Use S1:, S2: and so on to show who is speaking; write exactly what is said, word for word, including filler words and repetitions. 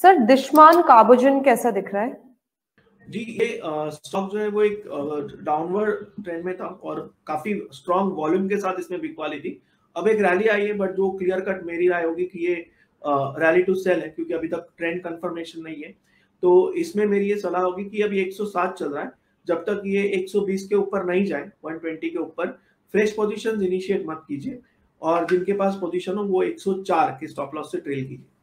S1: Sir दिशमान carbogen कैसा दिख रहा है?
S2: जी, ये स्टॉक जो है वो एक डाउनवर्ड ट्रेंड में था और काफी स्ट्रॉन्ग वॉल्यूम के साथ इसमें बिक वाली थी। अब एक रैली आई है, बट जो क्लियर कट मेरी राय होगी कि ये रैली टू सेल है, क्योंकि अभी तक ट्रेंड कंफर्मेशन नहीं है। तो इसमें मेरी ये सलाह होगी कि अभी एक सौ सात चल रहा है, जब तक ये एक सौ बीस के ऊपर नहीं जाए, एक सौ बीस के ऊपर फ्रेश पोजीशंस इनिशिएट मत कीजिए, और जिनके पास पोजीशन हो वो एक सौ चार के स्टॉप लॉस से ट्रेल कीजिए।